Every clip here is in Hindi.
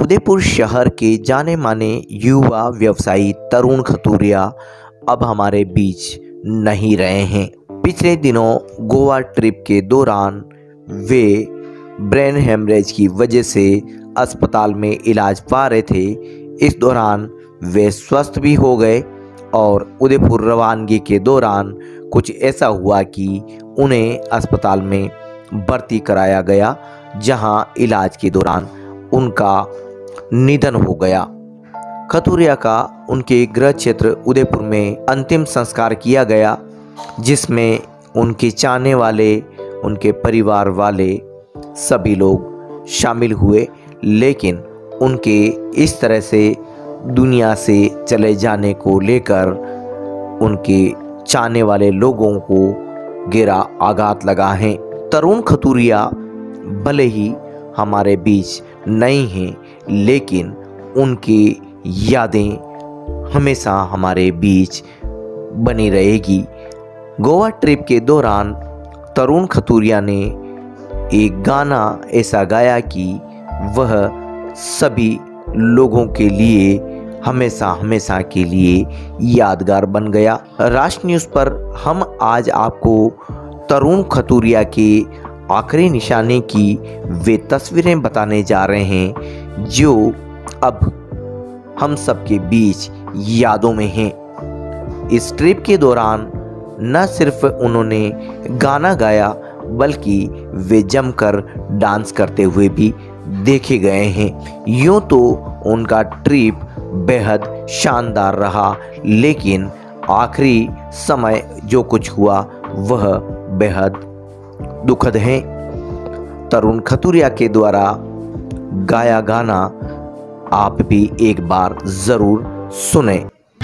उदयपुर शहर के जाने माने युवा व्यवसायी तरुण खतूरिया अब हमारे बीच नहीं रहे हैं। पिछले दिनों गोवा ट्रिप के दौरान वे ब्रेन हेमरेज की वजह से अस्पताल में इलाज पा रहे थे। इस दौरान वे स्वस्थ भी हो गए और उदयपुर रवानगी के दौरान कुछ ऐसा हुआ कि उन्हें अस्पताल में भर्ती कराया गया, जहां इलाज के दौरान उनका निधन हो गया। खतूरिया का उनके गृह क्षेत्र उदयपुर में अंतिम संस्कार किया गया, जिसमें उनके चाहने वाले, उनके परिवार वाले सभी लोग शामिल हुए। लेकिन उनके इस तरह से दुनिया से चले जाने को लेकर उनके चाहने वाले लोगों को गहरा आघात लगा है। तरुण खतूरिया भले ही हमारे बीच नहीं हैं, लेकिन उनकी यादें हमेशा हमारे बीच बनी रहेगी। गोवा ट्रिप के दौरान तरुण खतूरिया ने एक गाना ऐसा गाया कि वह सभी लोगों के लिए हमेशा के लिए यादगार बन गया। राष्ट्र न्यूज़ पर हम आज आपको तरुण खतूरिया के आखिरी निशाने की वे तस्वीरें बताने जा रहे हैं जो अब हम सबके बीच यादों में हैं। इस ट्रिप के दौरान न सिर्फ उन्होंने गाना गाया, बल्कि वे जमकर डांस करते हुए भी देखे गए हैं। यूँ तो उनका ट्रिप बेहद शानदार रहा, लेकिन आखिरी समय जो कुछ हुआ वह बेहद दुखद है। तरुण खतूरिया के द्वारा गाया गाना आप भी एक बार ज़रूर सुने।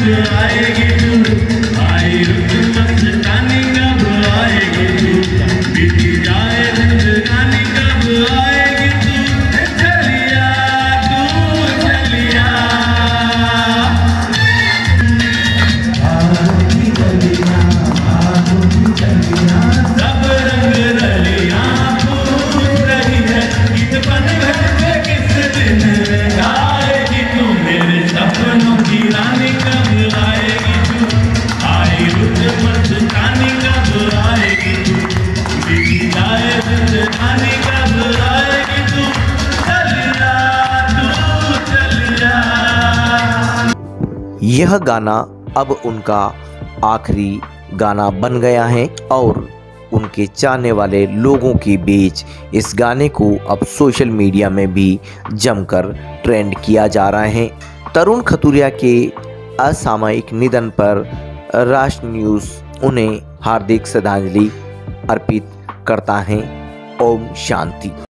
यह गाना अब उनका आखिरी गाना बन गया है और उनके चाहने वाले लोगों के बीच इस गाने को अब सोशल मीडिया में भी जमकर ट्रेंड किया जा रहा है। तरुण खतूरिया के असामयिक निधन पर राष्ट्र न्यूज़ उन्हें हार्दिक श्रद्धांजलि अर्पित करता है। ओम शांति।